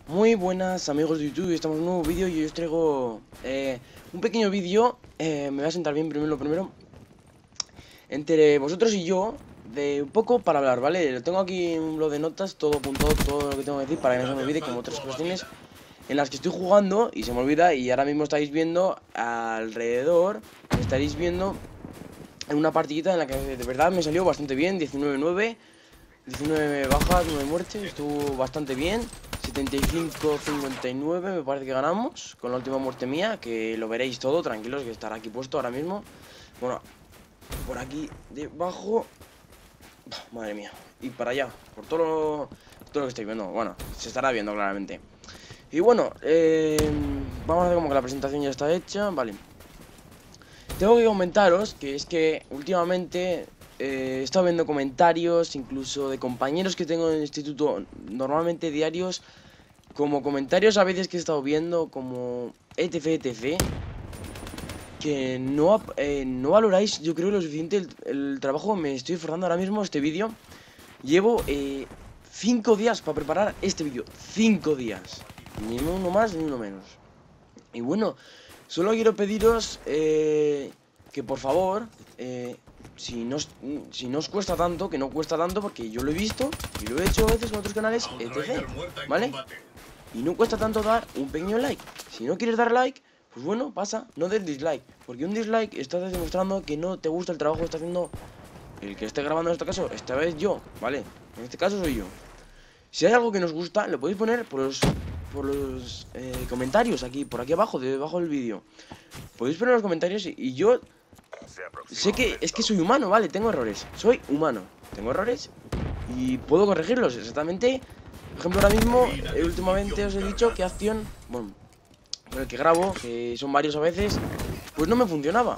Muy buenas amigos de YouTube, estamos en un nuevo vídeo y hoy os traigo un pequeño vídeo. Me voy a sentar bien primero, lo primero entre vosotros y yo, de un poco para hablar, ¿vale? Lo tengo aquí en un blog de notas, todo apuntado, todo lo que tengo que decir para que no se me olvide, como otras cuestiones en las que estoy jugando y se me olvida. Y ahora mismo estáis viendo alrededor, estaréis viendo en una partidita en la que de verdad me salió bastante bien, 19-9. 19 bajas, 9 muertes, estuvo bastante bien. 75-59 me parece que ganamos con la última muerte mía, que lo veréis todo, tranquilos, que estará aquí puesto ahora mismo. Bueno, por aquí debajo, madre mía, y para allá, por todo lo que estoy viendo. Bueno, se estará viendo claramente. Y bueno, vamos a ver como que la presentación ya está hecha, vale. Tengo que comentaros que es que últimamente he estado viendo comentarios, incluso de compañeros que tengo en el instituto, normalmente diarios, como comentarios a veces que he estado viendo, como etc, que no valoráis, yo creo, lo suficiente el trabajo. Me estoy esforzando ahora mismo este vídeo. Llevo 5 días para preparar este vídeo, 5 días, ni uno más ni uno menos. Y bueno, solo quiero pediros que por favor, si no os cuesta tanto, que no cuesta tanto, porque yo lo he visto y lo he hecho a veces con otros canales, etc, ¿vale? Y no cuesta tanto dar un pequeño like. Si no quieres dar like, pues bueno, pasa, no des dislike, porque un dislike estás demostrando que no te gusta el trabajo que está haciendo el que esté grabando en este caso, esta vez yo, ¿vale? En este caso soy yo. Si hay algo que nos gusta, lo podéis poner por los comentarios aquí, por aquí abajo, debajo del vídeo. Podéis poner los comentarios y yo sé que es que soy humano, ¿vale? Tengo errores, soy humano, tengo errores y puedo corregirlos exactamente. Por ejemplo, ahora mismo, últimamente os he dicho que acción, bueno, con el que grabo, que son varios a veces, pues no me funcionaba.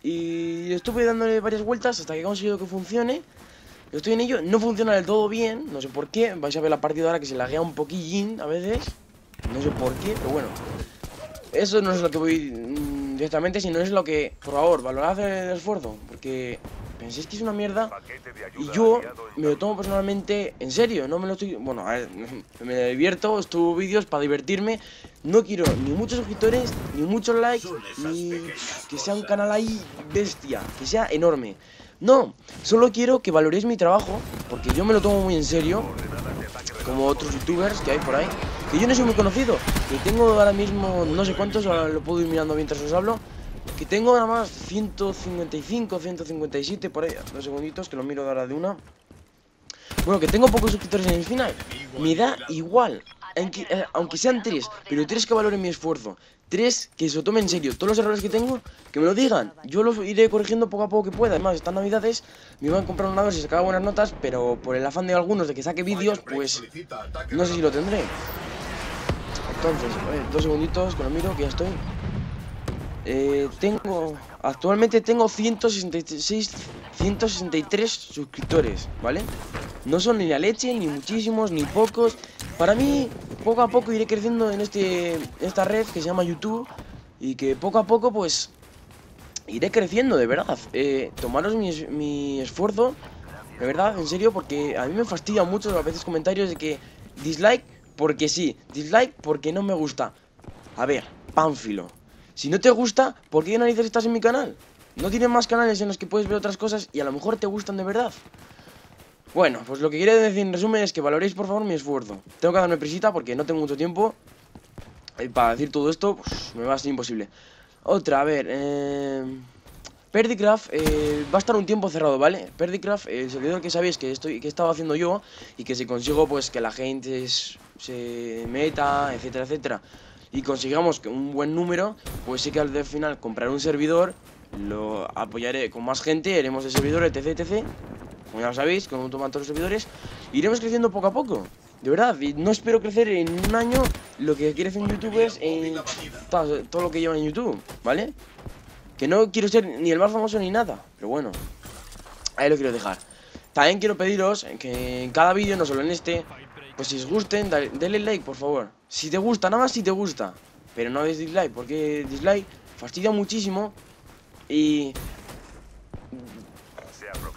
Y estuve dándole varias vueltas hasta que he conseguido que funcione. Estoy en ello, no funciona del todo bien, no sé por qué. Vais a ver la partida ahora que se laguea un poquillín a veces. No sé por qué, pero bueno. Eso no es lo que voy directamente, sino es lo que, por favor, valorad el esfuerzo. Porque penséis que es una mierda y yo me lo tomo personalmente en serio. No me lo estoy... Bueno, a ver, me divierto, estuvo vídeos para divertirme. No quiero ni muchos suscriptores, ni muchos likes, ni que sea un canal ahí bestia, que sea enorme. No, solo quiero que valoréis mi trabajo, porque yo me lo tomo muy en serio, como otros youtubers que hay por ahí, que yo no soy muy conocido, que tengo ahora mismo no sé cuántos, ahora lo puedo ir mirando mientras os hablo, que tengo nada más 155, 157 por ahí, 2 segunditos que lo miro ahora de una. Bueno, que tengo pocos suscriptores en el final, me da igual, aunque sean 3, pero 3 que valoren mi esfuerzo, 3 que se lo tomen en serio, todos los errores que tengo, que me lo digan, yo los iré corrigiendo poco a poco que pueda. Además, estas navidades me iban a comprar un ordenador si sacaba buenas notas, pero por el afán de algunos de que saque vídeos, pues no sé si lo tendré. Entonces, 2 segunditos que lo miro, que ya estoy. Actualmente tengo 163 suscriptores, ¿vale? No son ni la leche, ni muchísimos, ni pocos. Para mí, poco a poco iré creciendo en esta red que se llama YouTube. Y que poco a poco, pues, iré creciendo, de verdad. Tomaros mi esfuerzo, de verdad, en serio, porque a mí me fastidia mucho a veces comentarios de que dislike porque sí, dislike porque no me gusta. A ver, Pánfilo, si no te gusta, ¿por qué narices estás en mi canal? ¿No tienes más canales en los que puedes ver otras cosas y a lo mejor te gustan de verdad? Bueno, pues lo que quiero decir en resumen es que valoréis por favor mi esfuerzo. Tengo que darme prisita porque no tengo mucho tiempo. Y para decir todo esto, pues, me va a ser imposible. Otra, a ver, Perdicraft va a estar un tiempo cerrado, ¿vale? Perdicraft, el servidor que sabéis que he estado haciendo yo y que si consigo pues que la gente se meta, etcétera, etcétera, y consigamos un buen número, pues sí que al final compraré un servidor, lo apoyaré con más gente, haremos el servidor, etc, etc, como ya lo sabéis, con un todos los servidores, iremos creciendo poco a poco. De verdad, y no espero crecer en un año lo que crecen youtubers en todo lo que lleva en YouTube, ¿vale? Que no quiero ser ni el más famoso ni nada, pero bueno, ahí lo quiero dejar. También quiero pediros que en cada vídeo, no solo en este, pues si os gusten, denle like, por favor. Si te gusta, nada más si te gusta. Pero no des dislike, porque dislike fastidia muchísimo. Y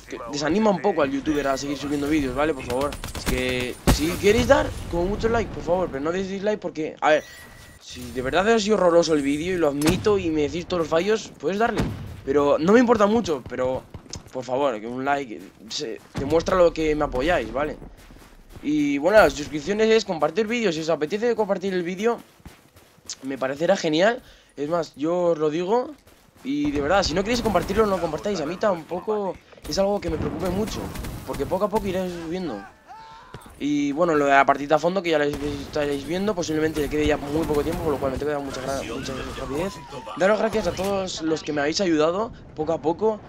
desanima un poco al youtuber a seguir subiendo vídeos, ¿vale? Por favor. Es que si queréis dar como mucho like, por favor, pero no deis dislike porque, a ver, si de verdad ha sido horroroso el vídeo y lo admito y me decís todos los fallos, puedes darle. Pero no me importa mucho, pero por favor, que un like demuestra lo que me apoyáis, ¿vale? Y bueno, las suscripciones es compartir vídeos. Si os apetece compartir el vídeo, me parecerá genial. Es más, yo os lo digo. Y de verdad, si no queréis compartirlo, no lo compartáis. A mí tampoco es algo que me preocupe mucho, porque poco a poco iré subiendo. Y bueno, lo de la partida a fondo, que ya la estaréis viendo, posiblemente le quede ya muy poco tiempo, por lo cual me tengo que dar mucha rapidez. Daros gracias a todos los que me habéis ayudado poco a poco.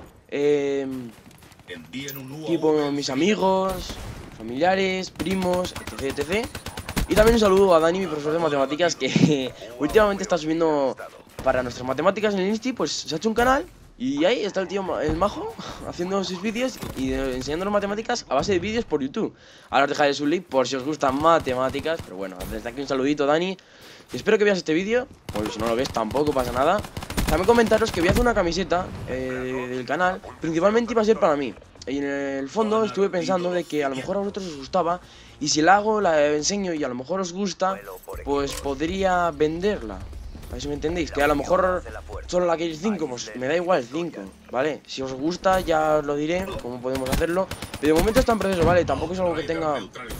Tipo mis amigos, familiares, primos, etc, etc. Y también un saludo a Dani, mi profesor de matemáticas, que últimamente está subiendo para nuestras matemáticas en el Insti. Pues se ha hecho un canal y ahí está el tío, el majo, haciendo sus vídeos y enseñándonos matemáticas a base de vídeos por YouTube. Ahora os dejaré su link por si os gustan matemáticas. Pero bueno, desde aquí un saludito, Dani. Espero que veas este vídeo, o si no lo ves tampoco pasa nada. También comentaros que voy a hacer una camiseta del canal, principalmente iba a ser para mí. Y en el fondo estuve pensando de que a lo mejor a vosotros os gustaba, y si la hago, la enseño y a lo mejor os gusta, pues podría venderla. A ver si me entendéis, que a lo mejor solo la queréis 5, pues me da igual 5, ¿vale? Si os gusta ya os lo diré, cómo podemos hacerlo. Pero de momento está en proceso, ¿vale? Tampoco es algo que tenga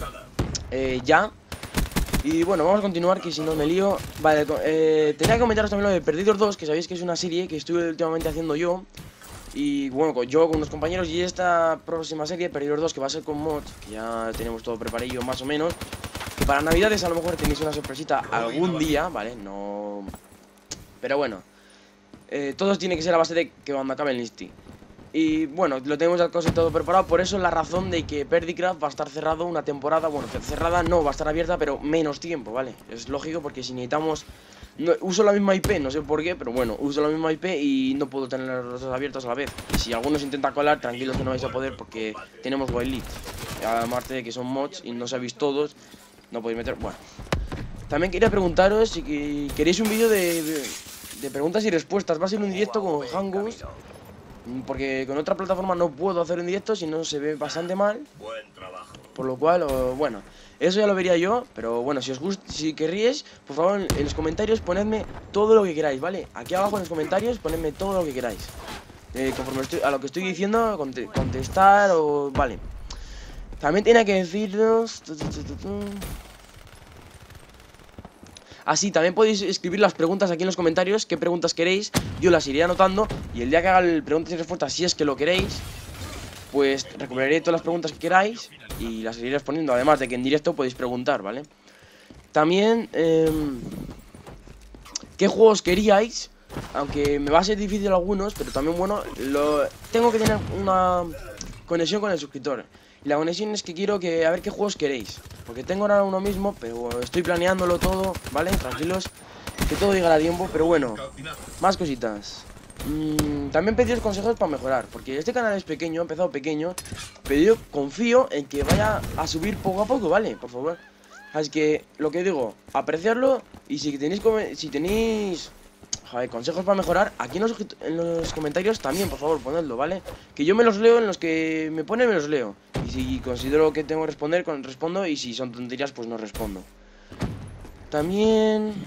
ya. Y bueno, vamos a continuar, que si no me lío. Vale, tenía que comentaros también lo de Perdidos 2, que sabéis que es una serie que estuve últimamente haciendo yo. Y bueno, yo con unos compañeros, y esta próxima serie, Perdidos 2, que va a ser con mods, que ya tenemos todo preparadillo más o menos. Que para Navidades a lo mejor tenéis una sorpresita algún día, ¿vale? No... Pero bueno, todo tiene que ser a base de que cuando acabe el Insti. Y bueno, lo tenemos ya casi todo preparado. Por eso es la razón de que Perdicraft va a estar cerrado una temporada. Bueno, cerrada no, va a estar abierta, pero menos tiempo, ¿vale? Es lógico porque si necesitamos... No, uso la misma IP, no sé por qué, pero bueno, uso la misma IP y no puedo tener los dos abiertos a la vez. Y si alguno se intenta colar, tranquilos que no vais a poder porque tenemos wildlead. Además de que son mods y no sabéis todos, no podéis meter... Bueno, también quería preguntaros si queréis un vídeo de preguntas y respuestas. Va a ser un directo con Hangouts, porque con otra plataforma no puedo hacer un directo, si no se ve bastante mal. Por lo cual, bueno, eso ya lo vería yo. Pero bueno, si os gusta, si querríais, por favor en los comentarios ponedme todo lo que queráis, ¿vale? Aquí abajo en los comentarios ponedme todo lo que queráis, conforme a lo que estoy diciendo, contestar o... Vale. También tenía que deciros... Así, también podéis escribir las preguntas aquí en los comentarios, qué preguntas queréis, yo las iré anotando. Y el día que haga el preguntas y respuestas, si es que lo queréis, pues recuperaré todas las preguntas que queráis y las iré respondiendo. Además de que en directo podéis preguntar, ¿vale? También, ¿qué juegos queríais? Aunque me va a ser difícil algunos, pero también, bueno, tengo que tener una conexión con el suscriptor. Y la conexión es que quiero que, a ver qué juegos queréis. Porque tengo ahora uno mismo, pero estoy planeándolo todo, ¿vale? Tranquilos, que todo llegará a tiempo. Pero bueno, más cositas. También pediros consejos para mejorar, porque este canal es pequeño, ha empezado pequeño, pero yo confío en que vaya a subir poco a poco, ¿vale? Por favor. Así que, lo que digo, apreciarlo. Y si tenéis joder, consejos para mejorar, aquí en los comentarios también, por favor, ponedlo, ¿vale? Que yo me los leo, en los que me ponen me los leo. Y si considero que tengo que responder, respondo. Y si son tonterías, pues no respondo. También...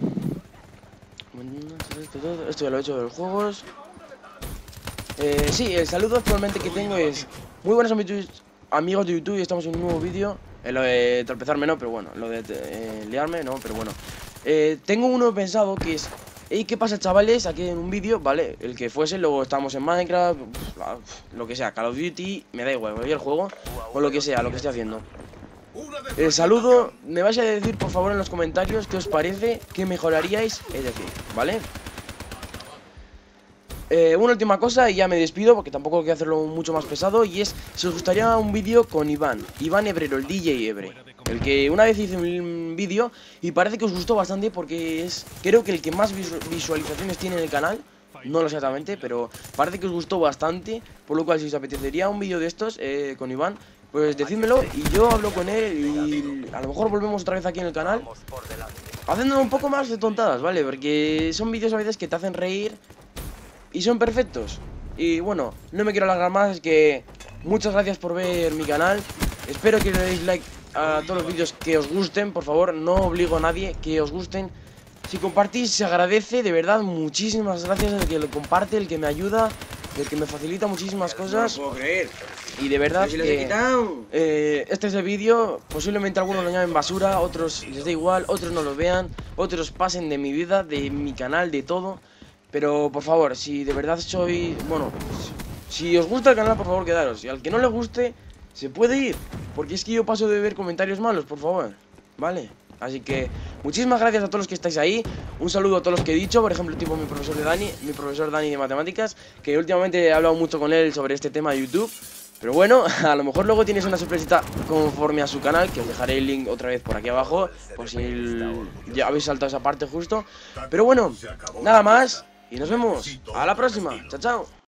Esto ya lo he hecho de los juegos. Sí, el saludo actualmente que tengo es... Muy buenos amigos de YouTube, estamos en un nuevo vídeo. Lo de tropezarme no, pero bueno. Lo de liarme no, pero bueno. Tengo uno pensado que es... Hey, ¿qué pasa, chavales? Aquí en un vídeo, ¿vale? El que fuese, luego estamos en Minecraft, lo que sea, Call of Duty, me da igual, voy al juego, o lo que sea, lo que esté haciendo. El saludo, me vais a decir por favor en los comentarios qué os parece, qué mejoraríais, es decir, ¿vale? Una última cosa y ya me despido porque tampoco quiero hacerlo mucho más pesado. Y es, si os gustaría un vídeo con Iván Hebrero, el DJ Hebre, el que una vez hice un vídeo y parece que os gustó bastante porque es, creo que el que más visualizaciones tiene en el canal. No lo sé exactamente, pero parece que os gustó bastante. Por lo cual si os apetecería un vídeo de estos con Iván, pues decídmelo y yo hablo con él y a lo mejor volvemos otra vez aquí en el canal haciendo un poco más de tontadas, ¿vale? Porque son vídeos a veces que te hacen reír y son perfectos. Y bueno, no me quiero alargar más, es que muchas gracias por ver mi canal. Espero que le deis like a todos los vídeos que os gusten. Por favor, no obligo a nadie que os gusten. Si compartís se agradece, de verdad, muchísimas gracias al que lo comparte, el que me ayuda, el que me facilita muchísimas cosas. No lo puedo creer. Y de verdad Si los he quitado. este es el vídeo, posiblemente algunos lo llamen basura, otros les da igual, otros no lo vean, otros pasen de mi vida, de mi canal, de todo. Pero por favor, si de verdad soy... Bueno, si os gusta el canal, por favor quedaros. Y al que no le guste, se puede ir, porque es que yo paso de ver comentarios malos, por favor, ¿vale? Así que muchísimas gracias a todos los que estáis ahí. Un saludo a todos los que he dicho, por ejemplo, tipo mi profesor Dani de matemáticas, que últimamente he hablado mucho con él sobre este tema de YouTube. Pero bueno, a lo mejor luego tienes una sorpresita conforme a su canal, que os dejaré el link otra vez por aquí abajo, por si ya habéis saltado esa parte justo. Pero bueno, nada más, y nos vemos a la próxima. Chao, chao.